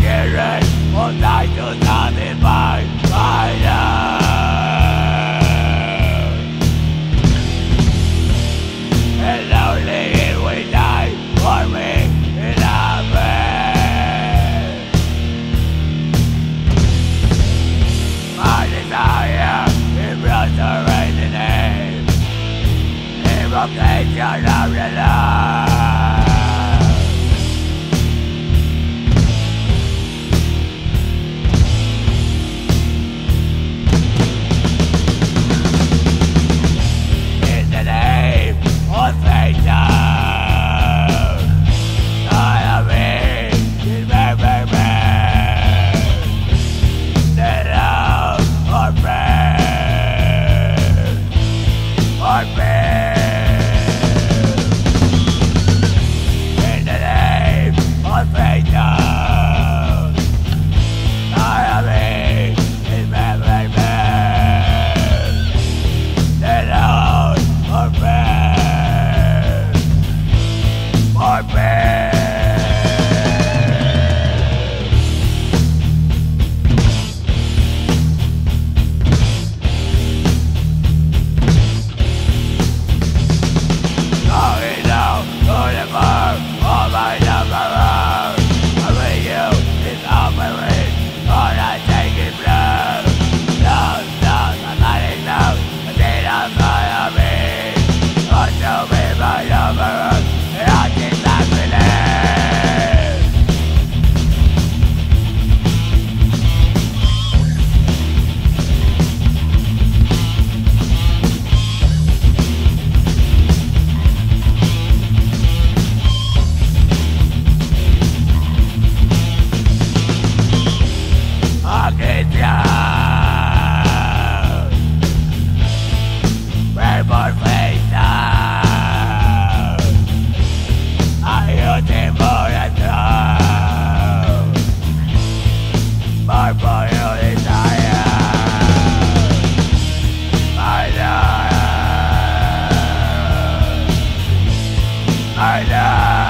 quieren montar tus animales bailar. And lonely it will die for me in a bed. My desire obliterate the name, invocation of the love. In the name of Satan, I am in remember me, the love of prayer, for prayer. In the name of Satan, I am in remember me, the love of prayer, for prayer. Going down to the bar, all my number out. I'm with you, it's all my way, all I take is blood. Down, down, I'm letting down, the day outside of me. Oh, show me my number, and I'll get back with it. I'll get down, rainbow face down. I hear them for the throne, my body is tired. I know.